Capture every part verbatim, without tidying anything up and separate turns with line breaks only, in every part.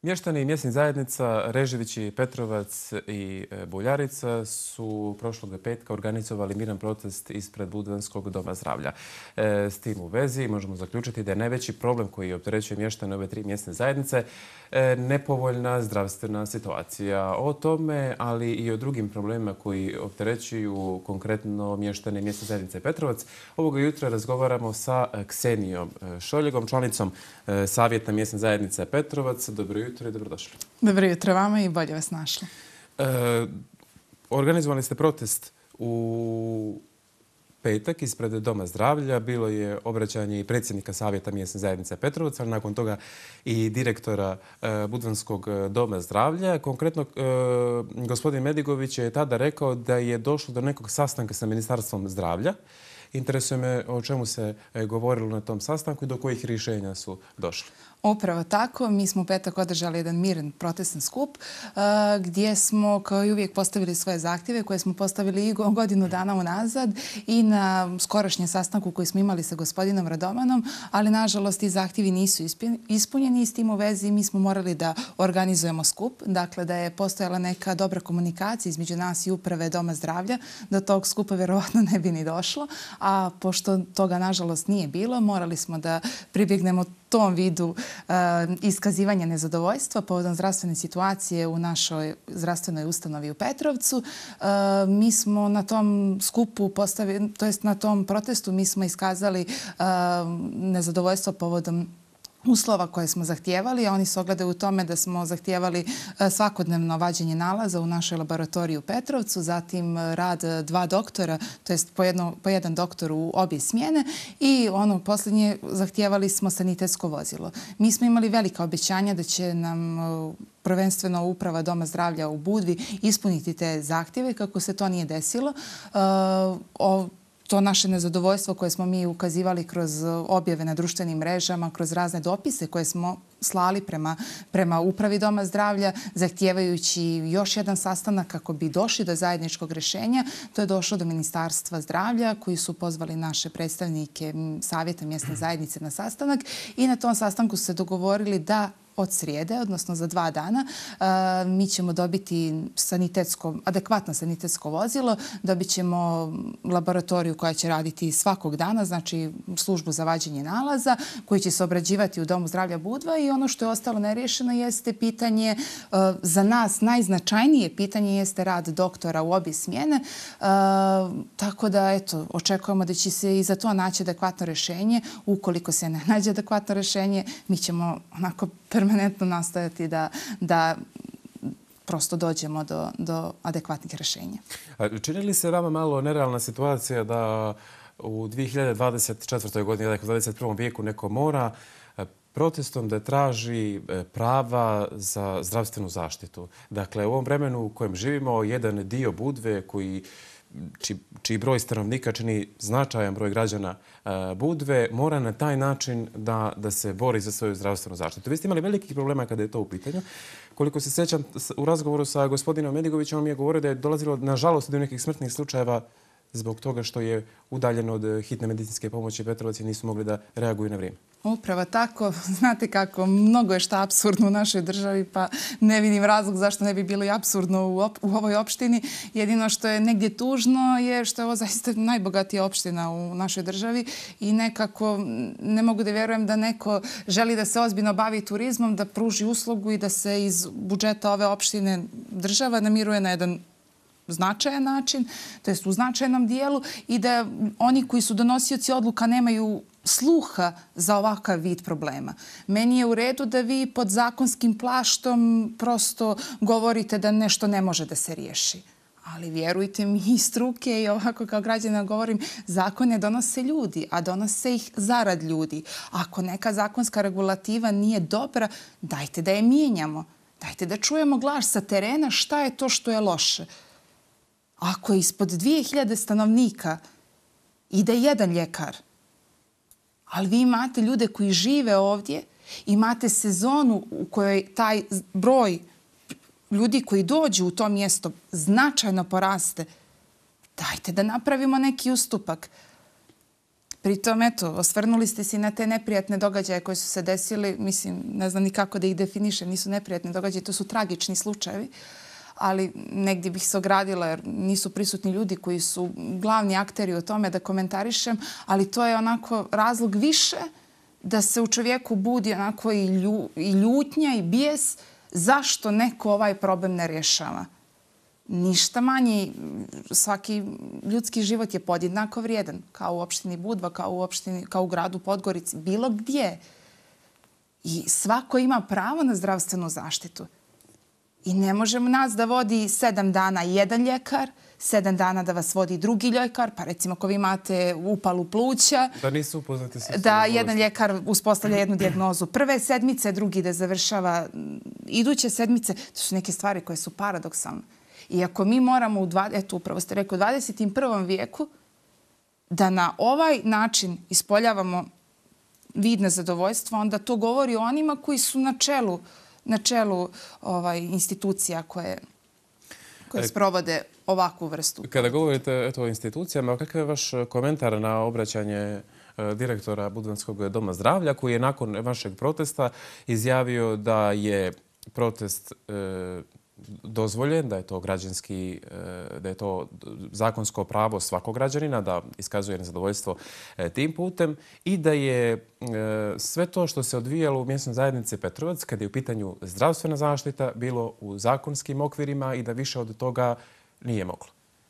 Mještani mjesnih zajednica Režević, Petrovac i Buljarica su prošlog petka organizovali miran protest ispred Budvanskog doma zdravlja. S tim u vezi možemo zaključiti da je najveći problem koji opterećuje mještane ove tri mjesne zajednice nepovoljna zdravstvena situacija. O tome, ali i o drugim problemima koji opterećuju konkretno mještane mjesne zajednice Petrovac, ovoga jutra razgovaramo sa Ksenijom Šoljegom, članicom Savjeta mjesne zajednice Petrovac. Dobro jutro i dobrodošli.
Dobro jutro vama i bolje vas našli.
E, organizovali ste protest u petak ispred Doma zdravlja. Bilo je obraćanje i predsjednika Savjeta mjesne zajednice Petrovac, ali nakon toga i direktora e, Budvanskog doma zdravlja. Konkretno, e, gospodin Medigović je tada rekao da je došlo do nekog sastanka sa Ministarstvom zdravlja. Interesuje me o čemu se govorilo na tom sastanku i do kojih rješenja su došli.
Upravo tako. Mi smo u petak održali jedan miran protestan skup gdje smo kao i uvijek postavili svoje zahtjeve koje smo postavili i godinu dana unazad i na skorašnjem sastanku koji smo imali sa gospodinom Radomanom, ali nažalost ti zahtjevi nisu ispunjeni i s tim u vezi mi smo morali da organizujemo skup. Dakle, da je postojala neka dobra komunikacija između nas i uprave Doma zdravlja, do tog skupa vjerovatno ne bi ni došlo, a pošto toga nažalost nije bilo, morali smo da pribjegnemo tom vidu uh, iskazivanja nezadovoljstva povodom zdravstvene situacije u našoj zdravstvenoj ustanovi u Petrovcu. Uh, mi smo na tom skupu postavili, to jest na tom protestu mi smo iskazali uh, nezadovoljstvo povodom uslova koje smo zahtijevali, a oni se ogledaju u tome da smo zahtijevali svakodnevno vađenje nalaza u našoj laboratoriji u Petrovcu, zatim rad dva doktora, to jest po, jedno, po jedan doktor u obje smjene i ono posljednje zahtijevali smo sanitetsko vozilo. Mi smo imali velika obećanja da će nam prvenstveno uprava Doma zdravlja u Budvi ispuniti te zahtjeve, kako se to nije desilo. Uh, o, To naše nezadovoljstvo koje smo mi ukazivali kroz objave na društvenim mrežama, kroz razne dopise koje smo slali prema, prema upravi Doma zdravlja, zahtijevajući još jedan sastanak kako bi došli do zajedničkog rješenja. To je došlo do Ministarstva zdravlja koji su pozvali naše predstavnike Savjeta mjesne zajednice na sastanak i na tom sastanku su se dogovorili da od srijede, odnosno za dva dana, mi ćemo dobiti sanitetsko, adekvatno sanitetsko vozilo, dobit ćemo laboratoriju koja će raditi svakog dana, znači službu za vađenje nalaza, koji će se obrađivati u Domu zdravlja Budva i ono što je ostalo neriješeno jeste pitanje, za nas najznačajnije pitanje jeste rad doktora u obje smjene, tako da eto, očekujemo da će se i za to naći adekvatno rješenje. Ukoliko se ne nađe adekvatno rješenje, mi ćemo onako permanentno nastojati da, da prosto dođemo do, do adekvatnih rješenja.
Čini li se vama malo nerealna situacija da u dvije hiljade dvadeset četvrtoj godini, dakle u dvadeset prvom vijeku, neko mora protestom da traži prava za zdravstvenu zaštitu? Dakle, u ovom vremenu u kojem živimo, jedan dio Budve koji Či, čiji broj stanovnika čini značajan broj građana uh, Budve, mora na taj način da, da se bori za svoju zdravstvenu zaštitu. Vi ste imali velikih problema kada je to u pitanju. Koliko se sjećam, u razgovoru sa gospodinom Medigovićem on mi je govorio da je dolazilo, nažalost, do nekih smrtnih slučajeva zbog toga što je udaljeno od hitne medicinske pomoći Petrovac i nisu mogli da reaguju na vrijeme.
Upravo tako. Znate kako, mnogo je šta apsurdno u našoj državi, pa ne vidim razlog zašto ne bi bilo i apsurdno u, op u ovoj opštini. Jedino što je negdje tužno je što je ovo zaista najbogatija opština u našoj državi i nekako ne mogu da vjerujem da neko želi da se ozbiljno bavi turizmom, da pruži uslugu i da se iz budžeta ove opštine država namiruje na jedan značajan način, to jest u značajnom dijelu i da oni koji su donosioci odluka nemaju sluha za ovakav vid problema. Meni je u redu da vi pod zakonskim plaštom prosto govorite da nešto ne može da se riješi. Ali vjerujte mi, i struke i ovako kao građana govorim, zakone donose ljudi, a donose ih zarad ljudi. Ako neka zakonska regulativa nije dobra, dajte da je mijenjamo. Dajte da čujemo glas sa terena šta je to što je loše. Ako je ispod dvije hiljade stanovnika ide jedan ljekar, ali vi imate ljude koji žive ovdje, imate sezonu u kojoj taj broj ljudi koji dođu u to mjesto značajno poraste, dajte da napravimo neki ustupak. Pritom, eto, osvrnuli ste se na te neprijatne događaje koje su se desili. Mislim, ne znam ni kako da ih definišem. Nisu neprijatne događaje, to su tragični slučajevi. Ali negdje bih se ogradila jer nisu prisutni ljudi koji su glavni akteri u tome da komentarišem. Ali to je onako razlog više da se u čovjeku budi onako i, lju, i ljutnja i bijes zašto neko ovaj problem ne rješava. Ništa manji, svaki ljudski život je podjednako vrijedan, kao u opštini Budva, kao u, opštini, kao u gradu Podgorici, bilo gdje. I svako ima pravo na zdravstvenu zaštitu. I ne možemo nas da vodi sedam dana jedan ljekar, sedam dana da vas vodi drugi ljekar, pa recimo ako vi imate upalu pluća,
da nisu upoznati sa
da jedan ljekar uspostavlja jednu dijagnozu prve sedmice, drugi da završava iduće sedmice. To su neke stvari koje su paradoksalne. I ako mi moramo, u dva, eto upravo ste rekli, u dvadeset prvom vijeku da na ovaj način ispoljavamo vid nezadovoljstva, onda to govori o onima koji su na čelu, na čelu ovaj, institucija koje, koje sprovode ovakvu vrstu.
Kada govorite eto, o institucijama, kakav je vaš komentar na obraćanje direktora Budvanskog doma zdravlja koji je nakon vašeg protesta izjavio da je protest e, dozvoljen, da je to građanski, da je to zakonsko pravo svakog građanina da iskazuje nezadovoljstvo tim putem i da je sve to što se odvijalo u mjesnoj zajednici Petrovac kada je u pitanju zdravstvena zaštita bilo u zakonskim okvirima i da više od toga nije moglo.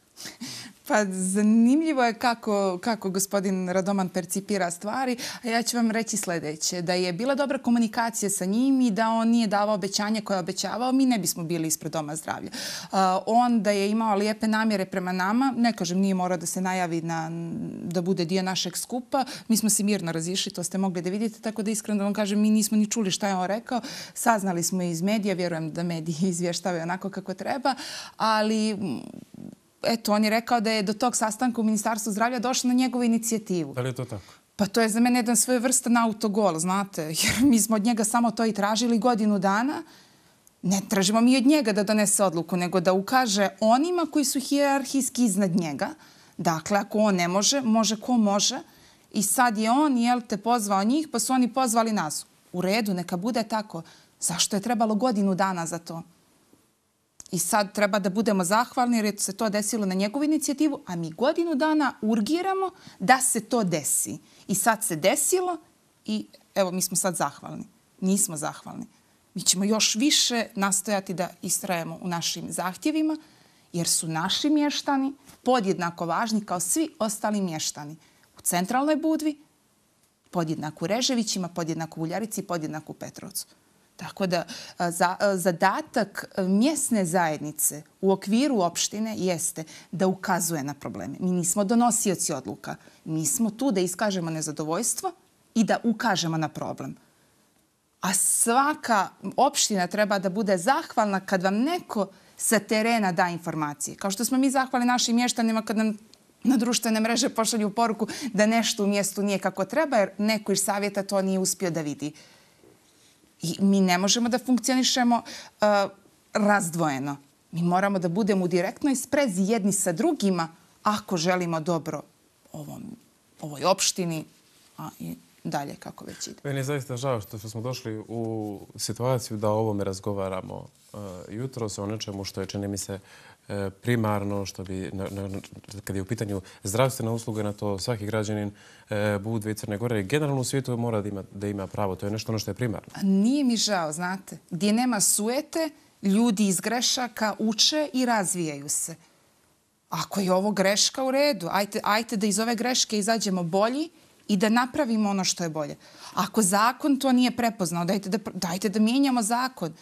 Pa zanimljivo je kako, kako gospodin Radoman percipira stvari, a ja ću vam reći sljedeće, da je bila dobra komunikacija sa njim i da on nije davao obećanje koje je obećavao, mi ne bismo bili ispred Doma zdravlja. Uh, on da je imao lijepe namjere prema nama, ne kažem, nije morao da se najavi na, da bude dio našeg skupa, mi smo se mirno razišli, to ste mogli da vidite, tako da iskreno da vam kažem, mi nismo ni čuli šta je on rekao, saznali smo iz medija, vjerujem da mediji izvještavaju onako kako treba, ali eto, on je rekao da je do tog sastanka u Ministarstvu zdravlja došlo na njegovu inicijativu.
Da li je to tako?
Pa to je za mene jedan svojevrstan autogol, znate, jer mi smo od njega samo to i tražili godinu dana. Ne tražimo mi od njega da donese odluku, nego da ukaže onima koji su hijerarhijski iznad njega. Dakle, ako on ne može, može ko može. I sad je on, jel te, pozvao njih, pa su oni pozvali nas. U redu, neka bude tako. Zašto je trebalo godinu dana za to? I sad treba da budemo zahvalni jer se to desilo na njegovu inicijativu, a mi godinu dana urgiramo da se to desi. I sad se desilo i evo mi smo sad zahvalni. Nismo zahvalni. Mi ćemo još više nastojati da istrajemo u našim zahtjevima jer su naši mještani podjednako važni kao svi ostali mještani. U centralnoj Budvi, podjednako u Reževićima, podjednako u Uljarici, podjednako u Petrovcu. Tako da za, zadatak mjesne zajednice u okviru opštine jeste da ukazuje na probleme. Mi nismo donosioci odluka. Mi smo tu da iskažemo nezadovoljstvo i da ukažemo na problem. A svaka opština treba da bude zahvalna kad vam neko sa terena da informacije. Kao što smo mi zahvali našim mještanima kad nam na društvene mreže pošalju poruku da nešto u mjestu nije kako treba jer neko iz savjeta to nije uspio da vidi. I mi ne možemo da funkcionišemo uh, razdvojeno. Mi moramo da budemo u direktnoj sprezi jedni sa drugima ako želimo dobro ovom, ovoj opštini, a i dalje kako već ide.
Meni je zaista žao što smo došli u situaciju da o ovome razgovaramo uh, jutros, o nečemu što je, čini mi se, primarno, što bi, na, na, kad je u pitanju zdravstvena usluga na to svaki građanin e, Budve i Crne Gore i generalno u svijetu mora da ima, da ima pravo. To je nešto ono što je primarno.
A nije mi žao, znate. Gdje nema sujete, ljudi iz grešaka uče i razvijaju se. Ako je ovo greška, u redu. Ajte, ajte da iz ove greške izađemo bolji i da napravimo ono što je bolje. Ako zakon to nije prepoznao, dajte da, dajte da mijenjamo zakon.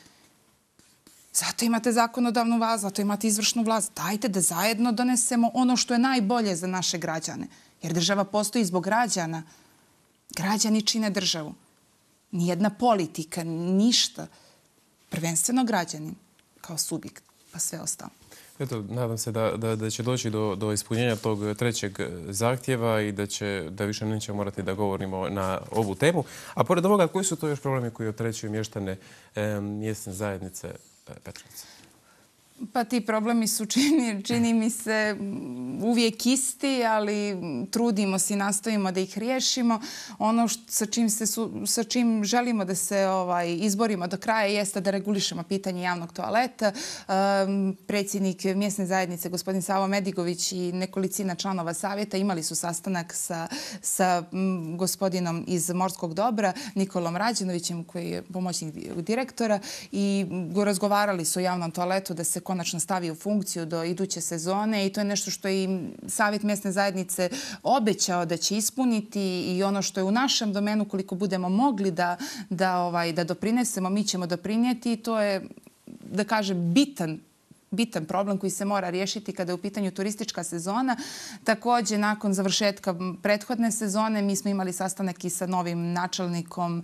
Zato imate zakonodavnu vlast, zato imate izvršnu vlast. Dajte da zajedno donesemo ono što je najbolje za naše građane. Jer država postoji zbog građana. Građani čine državu. Nijedna politika, ništa. Prvenstveno građanin kao subjekt, pa sve ostalo.
Eto, nadam se da, da, da će doći do, do ispunjenja tog trećeg zahtjeva i da, će, da više nećemo morati da govorimo na ovu temu. A pored ovoga, koji su to još problemi koji opterećuju mještane e, mjesne zajednice Petrovac?
Pa ti problemi su, čini, čini mi se, uvijek isti, ali trudimo se i nastojimo da ih riješimo. Ono što, sa, čim se su, sa čim želimo da se ovaj, izborimo do kraja jeste da regulišemo pitanje javnog toaleta. Um, predsjednik mjesne zajednice, gospodin Savo Medigović i nekolicina članova savjeta imali su sastanak sa, sa m, gospodinom iz Morskog dobra, Nikolom Rađenovićem, koji je pomoćnik direktora, i razgovarali su o javnom toaletu da se konačno stavi u funkciju do iduće sezone, i to je nešto što je i Savjet mjesne zajednice obećao da će ispuniti, i ono što je u našem domenu, koliko budemo mogli da, da, ovaj, da doprinesemo, mi ćemo doprinijeti. To je, da kažem, bitan bitan problem koji se mora riješiti kada je u pitanju turistička sezona. Također, nakon završetka prethodne sezone, mi smo imali sastanak i sa novim načelnikom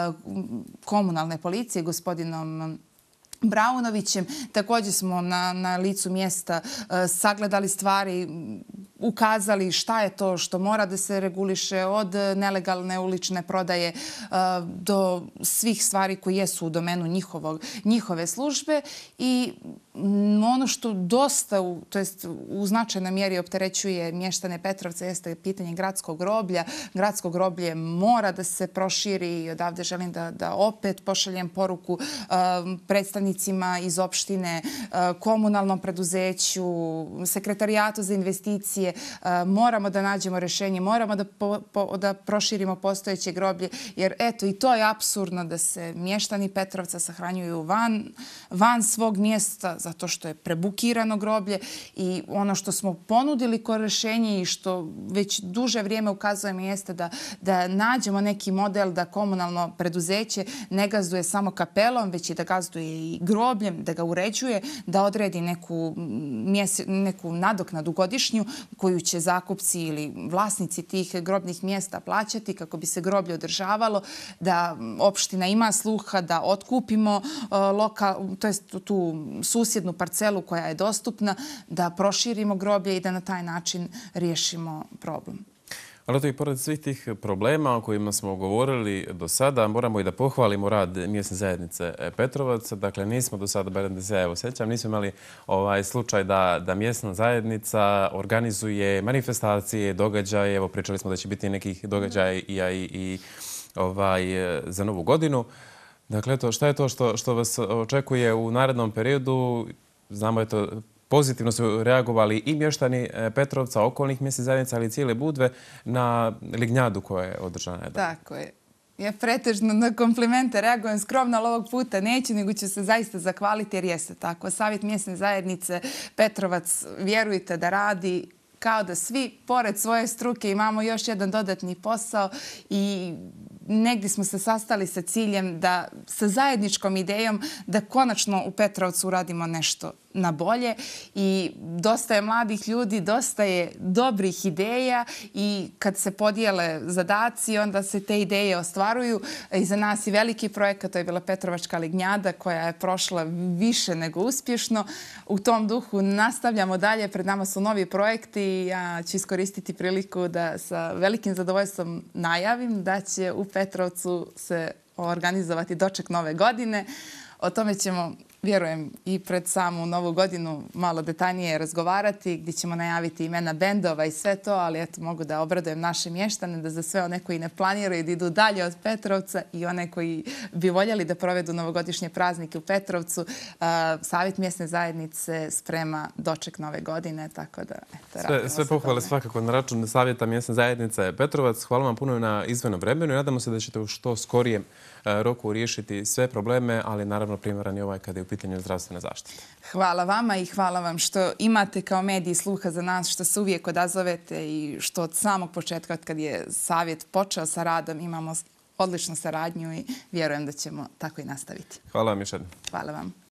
komunalne policije, gospodinom Braunovićem. Također smo na, na licu mjesta sagledali stvari, ukazali šta je to što mora da se reguliše, od nelegalne ulične prodaje do svih stvari koje jesu u domenu njihovog, njihove službe. I ono što dosta, u, to jest u značajnoj mjeri opterećuje mještane Petrovca jeste pitanje gradskog groblja. Gradsko groblje mora da se proširi, i odavde želim da, da opet pošaljem poruku uh, predstavnicima iz opštine, uh, komunalnom preduzeću, sekretarijatu za investicije. Uh, moramo da nađemo rješenje, moramo da, po, po, da proširimo postojeće groblje, jer eto, i to je apsurdno da se mještani Petrovca sahranjuju van, van svog mjesta, zato što je prebukirano groblje. I ono što smo ponudili kao rješenje i što već duže vrijeme ukazujemo jeste da, da nađemo neki model da komunalno preduzeće ne gazduje samo kapelom, već i da gazduje i grobljem, da ga uređuje, da odredi neku, mjese, neku nadoknadu godišnju koju će zakupci ili vlasnici tih grobnih mjesta plaćati kako bi se groblje održavalo, da opština ima sluha, da otkupimo uh, lokal, to jest tu susjednu parcelu koja je dostupna, da proširimo groblje i da na taj način riješimo problem.
Ali to i pored svih tih problema o kojima smo govorili do sada, moramo i da pohvalimo rad mjesne zajednice Petrovac. Dakle, nismo do sada, barem da se ja evo sjećam, nismo imali ovaj slučaj da, da mjesna zajednica organizuje manifestacije, događaje. Evo, pričali smo da će biti nekih događaja i, i, i ovaj, za Novu godinu. Dakle, to, šta je to što, što vas očekuje u narednom periodu? Znamo, eto, pozitivno su reagovali i mještani Petrovca, okolnih mjesnih zajednica, ali i cijele Budve na lignjadu koja je održana.
Tako je. Ja pretežno na komplimente reagujem skromno, ali ovog puta neću, nego ću se zaista zahvaliti jer jeste tako. Savjet mjesne zajednice Petrovac, vjerujte da radi kao da svi, pored svoje struke, imamo još jedan dodatni posao i negdje smo se sastali sa ciljem da, sa zajedničkom idejom da konačno u Petrovcu uradimo nešto na bolje. I dosta je mladih ljudi, dosta je dobrih ideja i kad se podijele zadaci, onda se te ideje ostvaruju. I za nas je veliki projekat, to je bila Petrovačka lignjada koja je prošla više nego uspješno. U tom duhu nastavljamo dalje, pred nama su novi projekti i ja ću iskoristiti priliku da sa velikim zadovoljstvom najavim da će u Petrovcu se organizovati doček nove godine. O tome ćemo, vjerujem, i pred samu Novu godinu malo detaljnije razgovarati, gdje ćemo najaviti imena bendova i sve to, ali eto, mogu da obradujem naše mještane da za sve one koji ne planiraju da idu dalje od Petrovca i one koji bi voljeli da provedu novogodišnje praznike u Petrovcu, uh, Savjet mjesne zajednice sprema doček nove godine, tako da... Eto,
sve sve pohvale svakako na račun Savjeta mjesne zajednice Petrovac. Hvala vam puno na izdvojenom vremenu i nadamo se da ćete u što skorijem roku riješiti sve probleme, ali naravno primaran je ovaj kada je u pitanju zdravstvene zaštite.
Hvala vama i hvala vam što imate kao mediji sluha za nas, što se uvijek odazovete i što od samog početka, od kad je Savjet počeo sa radom, imamo odličnu saradnju i vjerujem da ćemo tako i nastaviti.
Hvala vam još jednom.
Hvala vam.